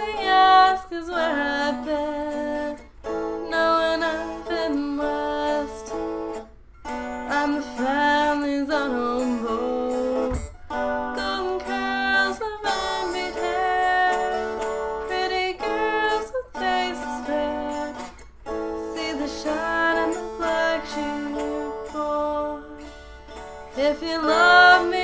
they ask is where I've been, knowing I've been blessed. I'm the family's on home boat. Golden curls of unbeat hair, pretty girls with faces fair. See the shine in the black sheep, boy. If you love me,